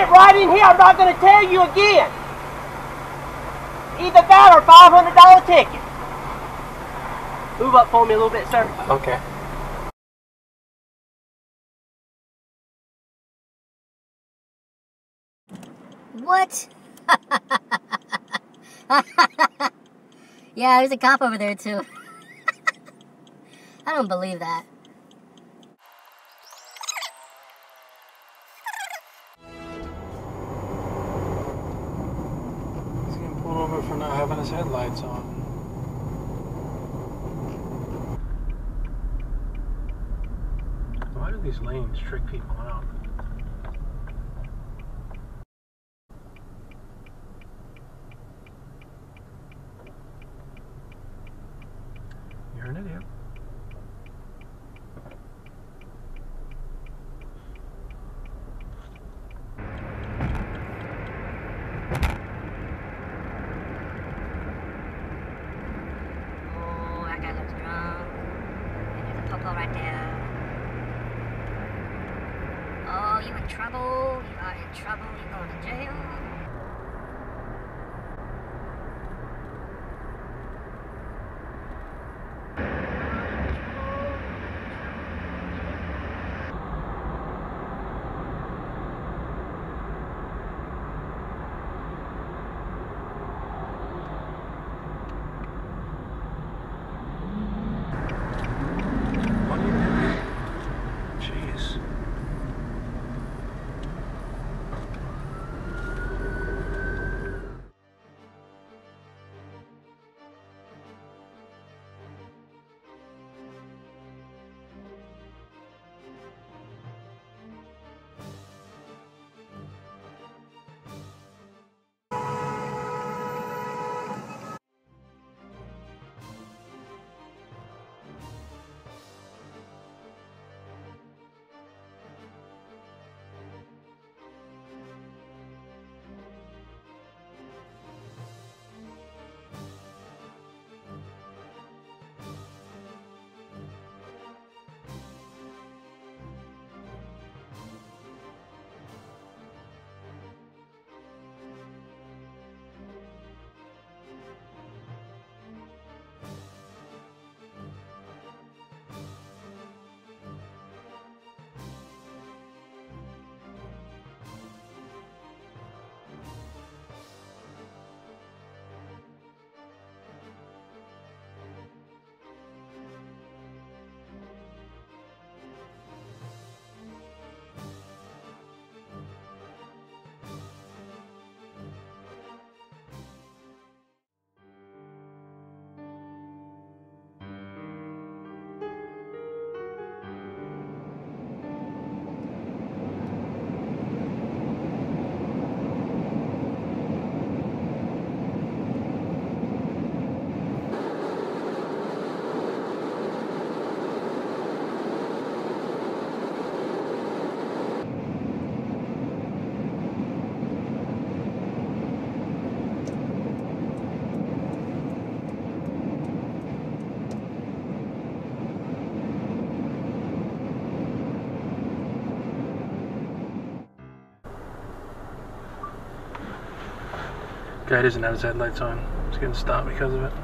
it right in here. I'm not going to tell you again. Either that or $500 ticket. Move up for me a little bit, sir. Okay. What? Yeah, there's a cop over there too. I don't believe that. He's getting pulled over for not having his headlights on. Why do these lanes trick people out? You're an idiot. Oh, that guy looks drunk. And there's a popo right there. Oh, you in trouble? You are in trouble. You're going to jail. Jeez. Guy doesn't have his headlights on. He's getting stopped because of it.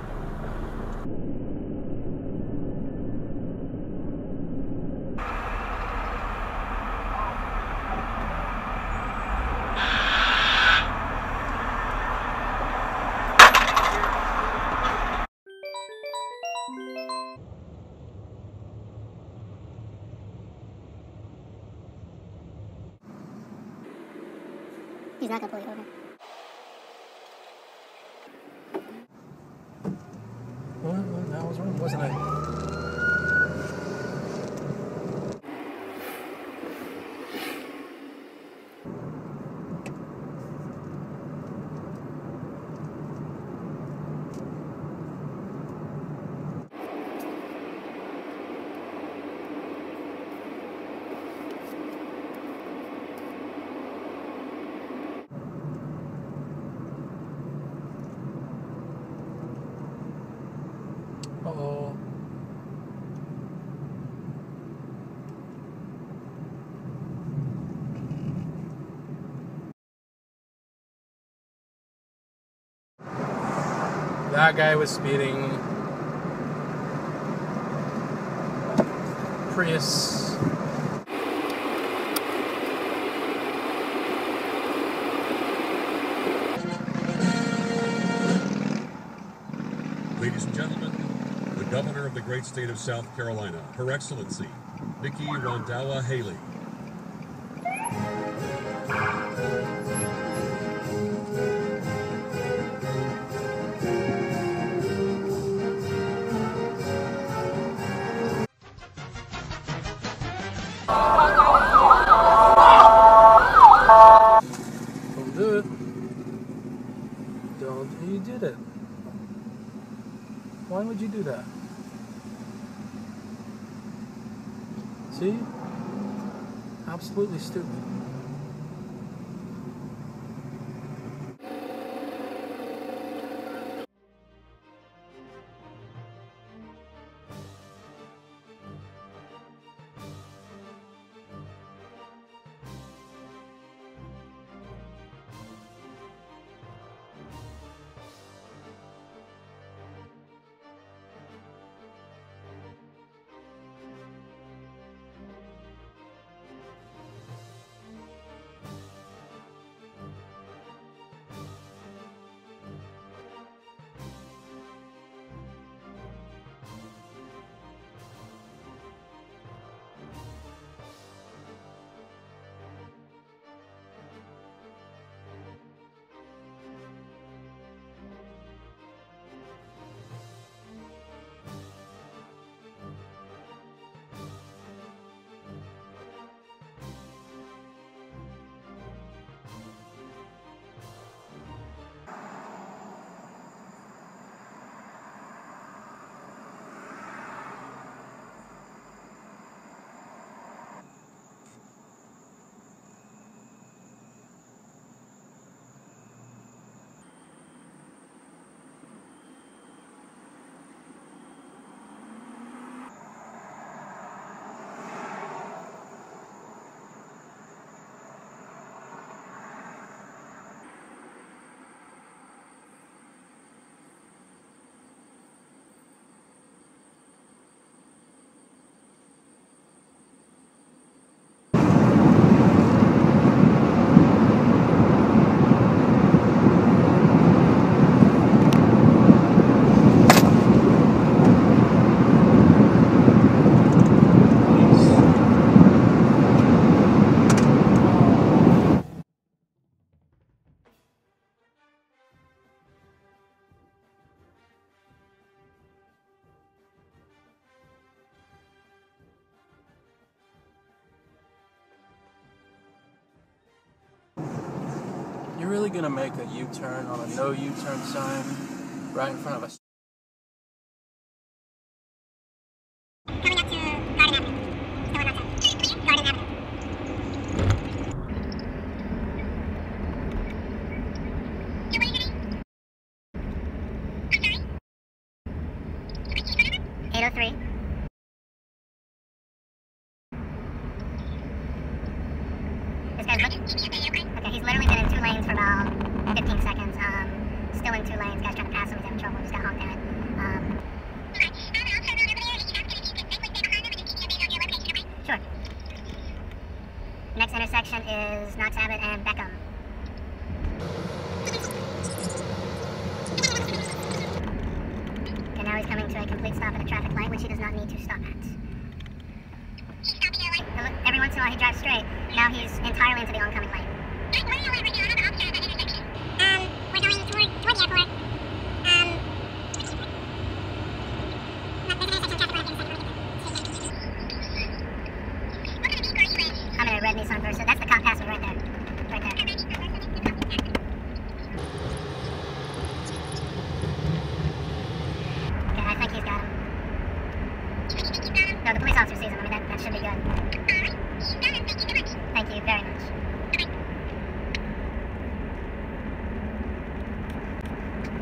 He's not gonna pull you over. Well, I was wrong, wasn't I? Uh-oh. That guy was speeding. Prius. Ladies and gentlemen, the Governor of the great state of South Carolina, Her Excellency, Nikki Rondalla Haley. Don't do it. Don't. You did it. Why would you do that? See? Absolutely stupid. You're really gonna make a U-turn on a no U-turn sign right in front of us? Coming up to Garden Avenue. Still on Garden Avenue. 803. This guy's okay, he's literally been in 2 lanes for about 15 seconds. Still in 2 lanes. Guy's trying to pass him. He's having trouble. Just got honked at. Sure. Next intersection is Knox Abbott and Beckham. Okay, now he's coming to a complete stop at a traffic light, which he does not need to stop at. Every once in a while he drives straight. Now he's entirely into the oncoming lane. We're going toward the airport. I'm in a red Nissan Versa. That's the cop passed me right there. Right there. Okay, I think he's got him. No, the police officer sees him. I mean, that should be good. Thank you very much.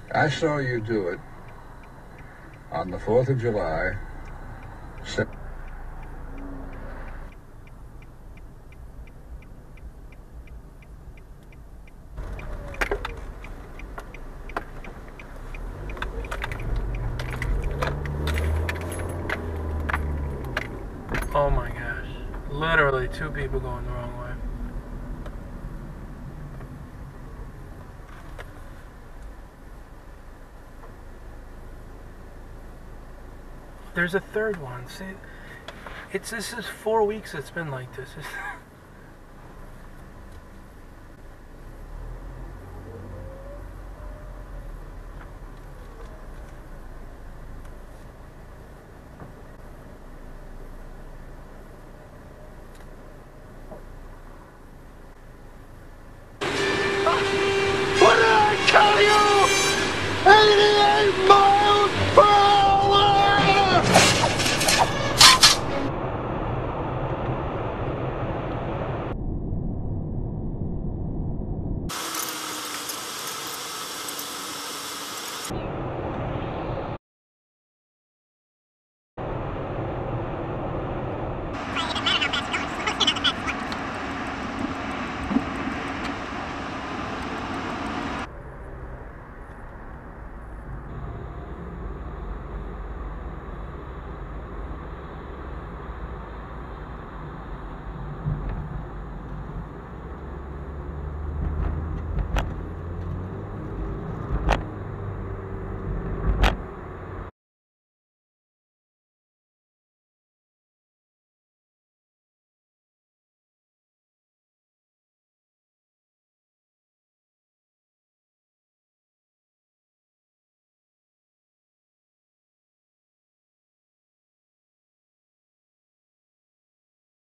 I saw you do it on the 4th of July. Oh my gosh. Literally 2 people going the wrong way. There's a third one. See, this is 4 weeks it's been like this.